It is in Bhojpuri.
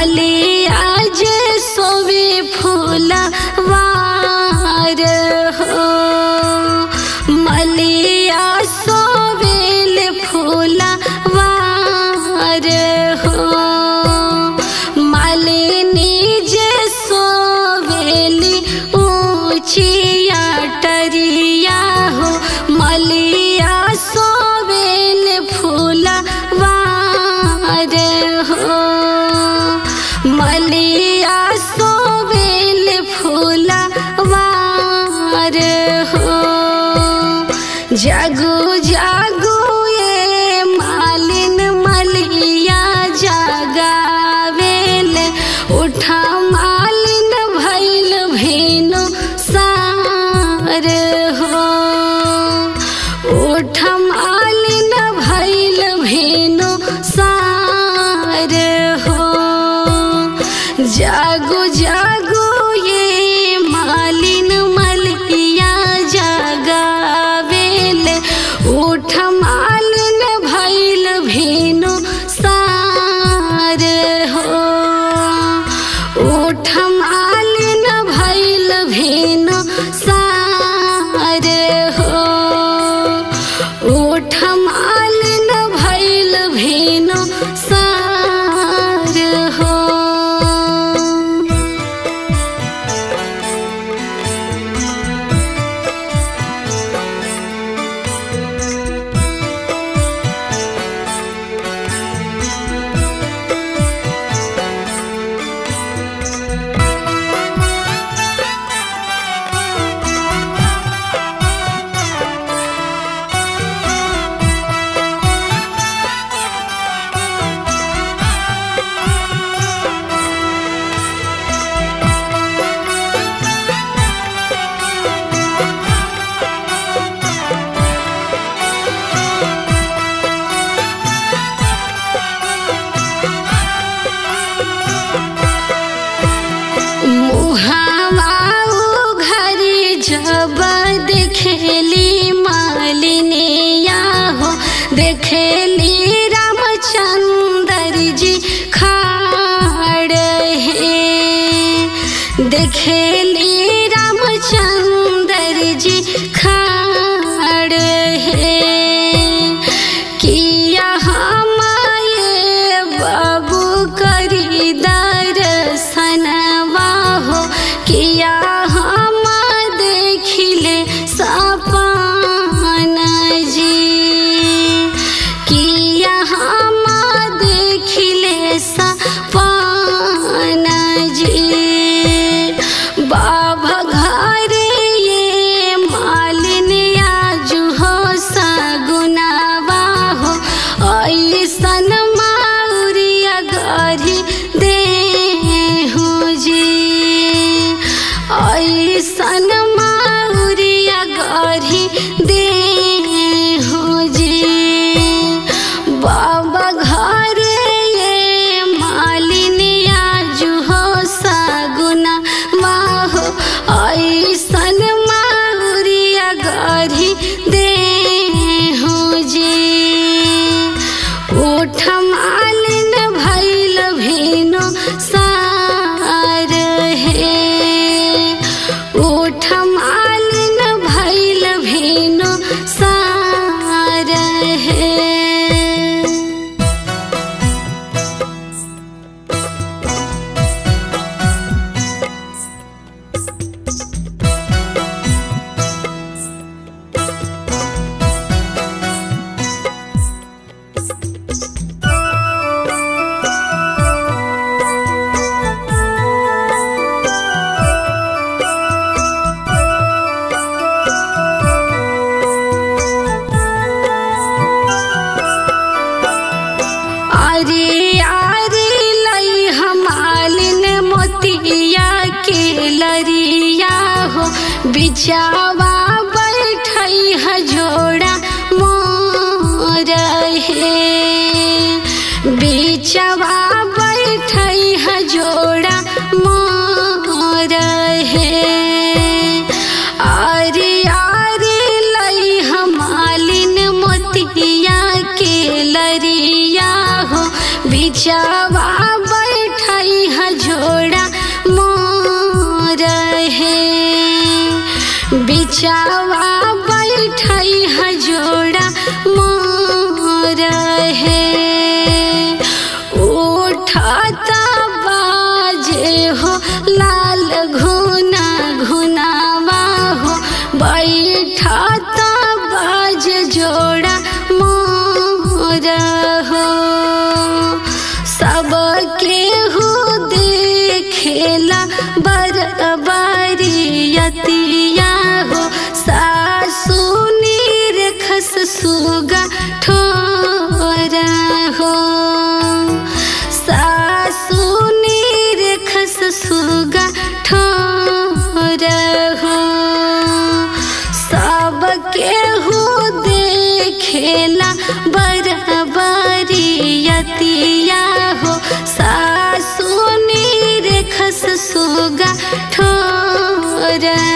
मलिया जे सोवे फूलवार हो, मलिया सोवेल फूलवार हो। मालिनी जे सोवेली ऊंचिया टरिया हो, मलिया सोवेल फूलवार हो, मलिया सोवेल फूलवार हो। जागो जागो ये मालिन मलिया जगावेल, उठा मालिन भइल भेनु सार हो, उठा मालिन भइल भेनु सार हो। जागो जागो ये मालिन मलिया जगावेल, उठ मालिन भइल भेनु सार हो, उठ मालिन भइल भेनु सार हो, उठ मालिन भइल भेनु सार हो। जब देखेली मालिनिया हो, देखेली रामचंद्र जी खाड़ है, देखेली रामचंद्र जी खाड़ है। किया हमारे बाबू करी दर्शनवा हो, किया सपन जी, किया हम देखिले सपन जी। बाबा घरे ये मालिन आजू हो सगुनावा हो, ऐसन माउरिया गरी दे हो जी, ऐसन गरी दे हो जी। बाबा घरे ये मालिन आजू हो सगुना वाहो, ऐसन माउरिया गरी दे हो जी। उठ मालिन भइल भेनु सार है, उठ मालिन भइल भेनु सार है। बिचावा बैठई हजोड़ा मोर है, बिचावा बैठई हजोड़ा मोर है। आरे आरे लई हमालिन मोतिया के लरिया हो, बिचावा बैठई बाजे हो लाल घुना घुनावा हो बैठता बाज जोड़ा मोर हो सबके हो देखेला बरबरियतिया हो सासु निरखस सुगा ठोर हो सासु निरखस सुगा ठोर हो सबके हो देखेला बरबरियतिया हो सासु निरखस सुगा ठोर